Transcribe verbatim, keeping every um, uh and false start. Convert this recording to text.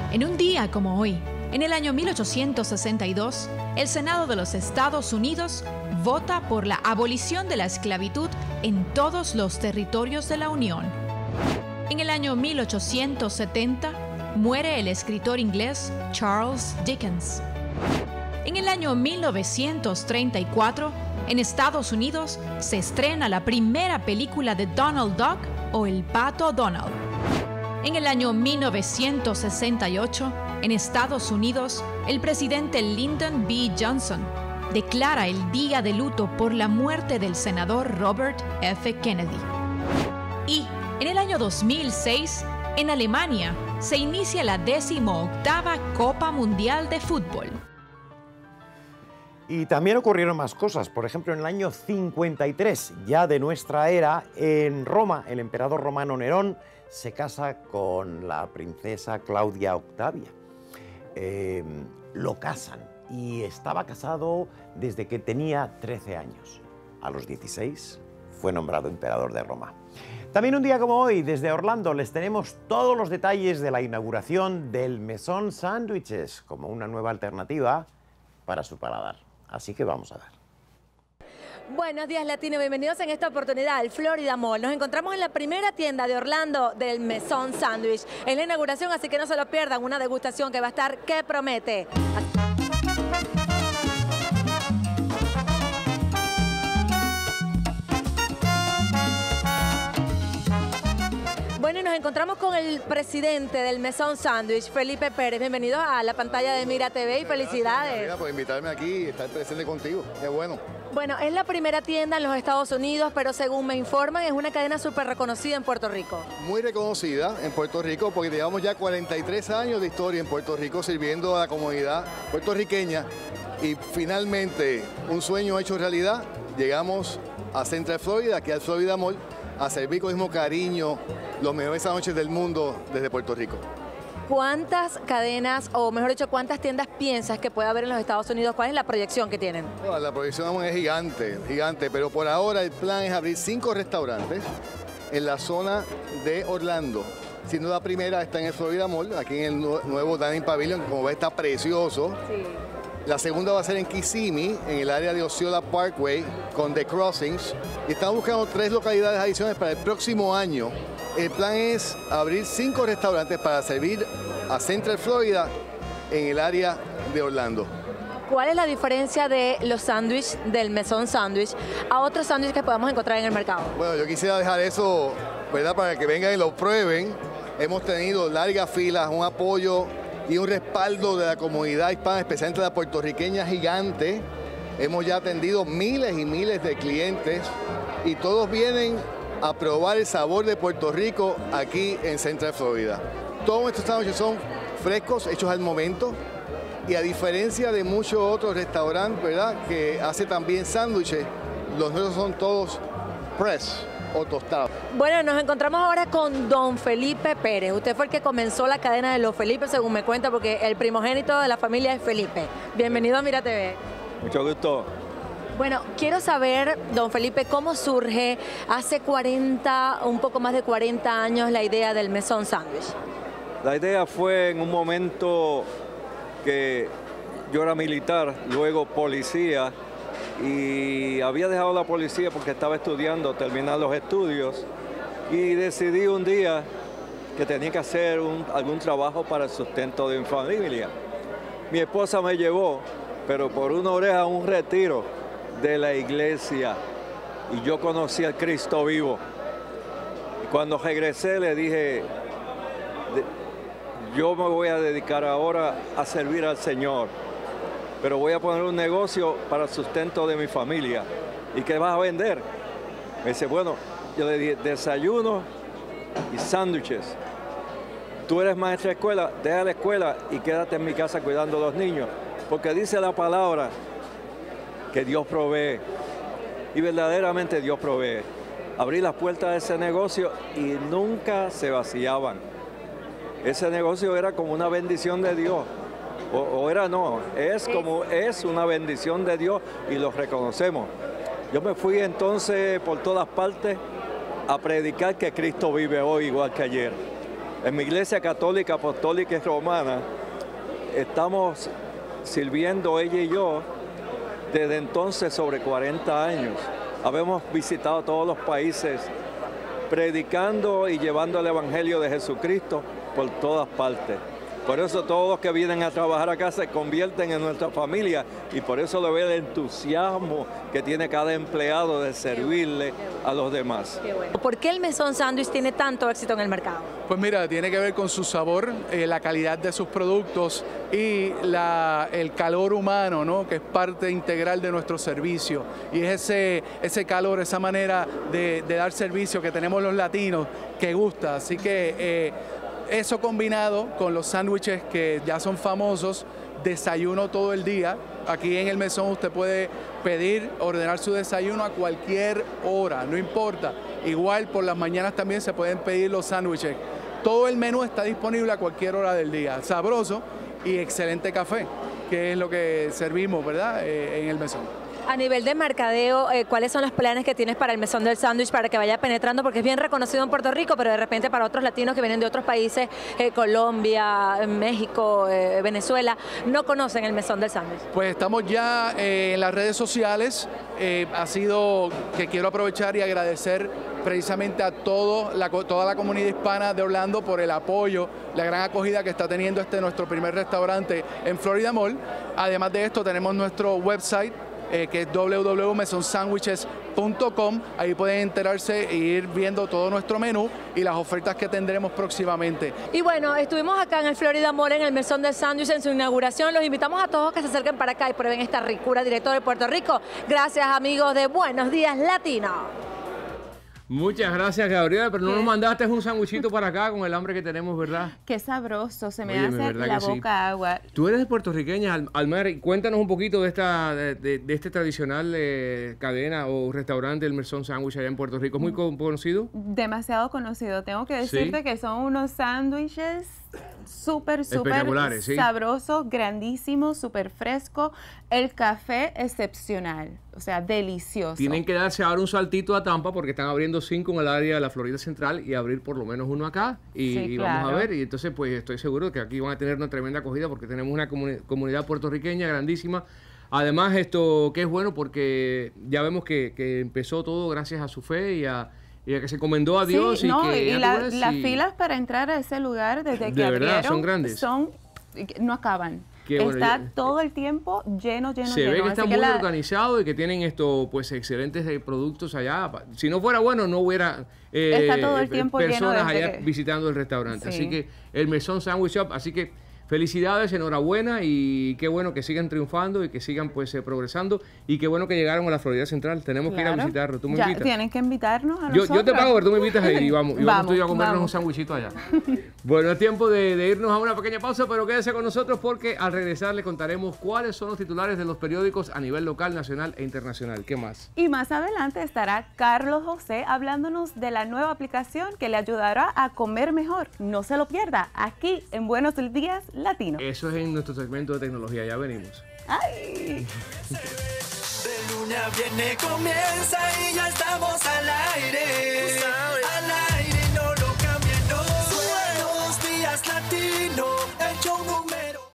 En un día como hoy, en el año mil ochocientos sesenta y dos, el Senado de los Estados Unidos vota por la abolición de la esclavitud en todos los territorios de la Unión. En el año mil ochocientos setenta, muere el escritor inglés Charles Dickens. En el año mil novecientos treinta y cuatro, en Estados Unidos, se estrena la primera película de Donald Duck o El Pato Donald. En el año mil novecientos sesenta y ocho, en Estados Unidos, el presidente Lyndon B. Johnson declara el día de luto por la muerte del senador Robert F. Kennedy. Y en el año dos mil seis, en Alemania, se inicia la decimoctava Copa Mundial de Fútbol. Y también ocurrieron más cosas. Por ejemplo, en el año cincuenta y tres, ya de nuestra era, en Roma, el emperador romano Nerón se casa con la princesa Claudia Octavia. Eh, lo casan y estaba casado desde que tenía trece años. A los dieciséis fue nombrado emperador de Roma. También un día como hoy, desde Orlando, les tenemos todos los detalles de la inauguración del Mesón Sándwiches como una nueva alternativa para su paladar. Así que vamos a ver. Buenos días, Latino. Bienvenidos en esta oportunidad al Florida Mall. Nos encontramos en la primera tienda de Orlando del Mesón Sándwich. Es la inauguración, así que no se lo pierdan. Una degustación que va a estar que promete. Bueno, y nos encontramos con el presidente del Mesón Sándwich, Felipe Pérez. Bienvenido a la pantalla de Mira T V y felicidades. Gracias por invitarme aquí y estar presente contigo. Qué bueno. Bueno, es la primera tienda en los Estados Unidos, pero según me informan, es una cadena súper reconocida en Puerto Rico. Muy reconocida en Puerto Rico porque llevamos ya cuarenta y tres años de historia en Puerto Rico sirviendo a la comunidad puertorriqueña y finalmente un sueño hecho realidad. Llegamos a Central Florida, aquí al Florida Mall, a servir con el mismo cariño los mejores sándwiches del mundo desde Puerto Rico. ¿Cuántas cadenas, o mejor dicho, cuántas tiendas piensas que puede haber en los Estados Unidos? ¿Cuál es la proyección que tienen? Bueno, la proyección es gigante, gigante, pero por ahora el plan es abrir cinco restaurantes en la zona de Orlando. Siendo la primera está en el Florida Mall, aquí en el nuevo Dining Pavilion, como ves está precioso. Sí. La segunda va a ser en Kissimmee, en el área de Osceola Parkway, con The Crossings. Y estamos buscando tres localidades adicionales para el próximo año. El plan es abrir cinco restaurantes para servir a Central Florida en el área de Orlando. ¿Cuál es la diferencia de los sándwiches del Mesón Sándwich a otros sándwiches que podamos encontrar en el mercado? Bueno, yo quisiera dejar eso, ¿verdad?, para que vengan y lo prueben. Hemos tenido largas filas, un apoyo y un respaldo de la comunidad hispana, especialmente la puertorriqueña gigante. Hemos ya atendido miles y miles de clientes y todos vienen a probar el sabor de Puerto Rico aquí en Central Florida. Todos estos sándwiches son frescos, hechos al momento, y a diferencia de muchos otros restaurantes, ¿verdad?, que hace también sándwiches, los nuestros son todos press o tostados. Bueno, nos encontramos ahora con don Felipe Pérez. Usted fue el que comenzó la cadena de los Felipe, según me cuenta, porque el primogénito de la familia es Felipe. Bienvenido a Mira T V. Mucho gusto. Bueno, quiero saber, don Felipe, cómo surge hace cuarenta, un poco más de cuarenta años la idea del Mesón Sándwich. La idea fue en un momento que yo era militar, luego policía, y había dejado la policía porque estaba estudiando, terminar los estudios, y decidí un día que tenía que hacer un, algún trabajo para el sustento de mi familia. Mi esposa me llevó, pero por una oreja a un retiro de la iglesia, y yo conocí al Cristo vivo. Y cuando regresé le dije, yo me voy a dedicar ahora a servir al Señor, pero voy a poner un negocio para el sustento de mi familia. ¿Y qué vas a vender? Me dice, bueno, yo le dije, desayuno y sándwiches. Tú eres maestra de escuela, deja la escuela y quédate en mi casa cuidando a los niños, porque dice la palabra que Dios provee, y verdaderamente Dios provee. Abrí las puertas de ese negocio y nunca se vaciaban. Ese negocio era como una bendición de Dios, o, o era no, es como es una bendición de Dios y lo reconocemos. Yo me fui entonces por todas partes a predicar que Cristo vive hoy igual que ayer. En mi iglesia católica, apostólica y romana, estamos sirviendo ella y yo desde entonces sobre cuarenta años. Habemos visitado todos los países predicando y llevando el Evangelio de Jesucristo por todas partes. Por eso todos los que vienen a trabajar acá se convierten en nuestra familia y por eso le veo el entusiasmo que tiene cada empleado de servirle a los demás. Qué bueno. ¿Por qué el Mesón Sándwich tiene tanto éxito en el mercado? Pues mira, tiene que ver con su sabor, eh, la calidad de sus productos y la, el calor humano, ¿no? Que es parte integral de nuestro servicio. Y es ese, ese calor, esa manera de, de dar servicio que tenemos los latinos que gusta. Así que eh, eso combinado con los sándwiches que ya son famosos, desayuno todo el día. Aquí en el mesón usted puede pedir, ordenar su desayuno a cualquier hora, no importa. Igual por las mañanas también se pueden pedir los sándwiches. Todo el menú está disponible a cualquier hora del día. Sabroso y excelente café, que es lo que servimos, ¿verdad?, eh, en el mesón. A nivel de mercadeo, eh, ¿cuáles son los planes que tienes para el Mesón del Sándwich para que vaya penetrando? Porque es bien reconocido en Puerto Rico, pero de repente para otros latinos que vienen de otros países, eh, Colombia, México, eh, Venezuela, no conocen el Mesón del Sándwich. Pues estamos ya eh, en las redes sociales. Eh, ha sido que quiero aprovechar y agradecer precisamente a todo la, toda la comunidad hispana de Orlando por el apoyo, la gran acogida que está teniendo este nuestro primer restaurante en Florida Mall. Además de esto tenemos nuestro website, Eh, que es w w w punto mesón sándwiches punto com. Ahí pueden enterarse e ir viendo todo nuestro menú y las ofertas que tendremos próximamente. Y bueno, estuvimos acá en el Florida Mall, en el Mesón del Sándwich, en su inauguración. Los invitamos a todos que se acerquen para acá y prueben esta ricura directo de Puerto Rico. Gracias, amigos de Buenos Días Latino. Muchas gracias, Gabriela, pero no nos mandaste un sándwichito para acá con el hambre que tenemos, ¿verdad? Qué sabroso, se me Óyeme, hace la boca sí. agua. Tú eres de puertorriqueña, Al Almar, cuéntanos un poquito de esta de, de, de este tradicional eh, cadena o restaurante, el Mesón Sándwich allá en Puerto Rico. ¿Es muy conocido? Demasiado conocido. Tengo que decirte ¿Sí? que son unos sándwiches súper, súper Espectaculares, ¿sí? sabrosos, grandísimos, súper fresco. El café excepcional, o sea, delicioso. Tienen que darse ahora un saltito a Tampa porque están abriendo cinco en el área de la Florida Central y abrir por lo menos uno acá y, Sí, y claro. vamos a ver. Y entonces pues estoy seguro que aquí van a tener una tremenda acogida porque tenemos una comuni- comunidad puertorriqueña grandísima. Además esto que es bueno porque ya vemos que, que empezó todo gracias a su fe y a, y a que se encomendó a Dios. Sí, y no, que y ya la- tú ves, las y- filas para entrar a ese lugar desde que De verdad, abrieron son grandes. son- no acaban. Qué bueno, Está ya- todo el tiempo lleno, lleno, Se lleno. ve que Así está muy la- organizado y que tienen esto, pues excelentes eh, productos allá. Si no fuera bueno, no hubiera eh, Está todo el eh, tiempo lleno personas desde allá que- visitando el restaurante. Sí. Así que el Mesón Sandwich Shop, así que felicidades, enhorabuena y qué bueno que sigan triunfando y que sigan pues eh, progresando y qué bueno que llegaron a la Florida Central. Tenemos que ir a Claro. visitarlo. ¿Tú me Ya, invitas? tienen que invitarnos a Yo, nosotros. yo te pago, pero tú me invitas ahí y vamos, y vamos, Vamos, tú y yo a comernos vamos. un sándwichito allá. Bueno, es tiempo de, de irnos a una pequeña pausa, pero quédese con nosotros porque al regresar le contaremos cuáles son los titulares de los periódicos a nivel local, nacional e internacional. ¿Qué más? Y más adelante estará Carlos José hablándonos de la nueva aplicación que le ayudará a comer mejor. No se lo pierda, aquí en Buenos Días Latino. Eso es en nuestro segmento de tecnología, ya venimos. ¡Ay! De lunes a viernes comienza y ya estamos al aire. Al aire, no lo cambien, no. Buenos Días Latino.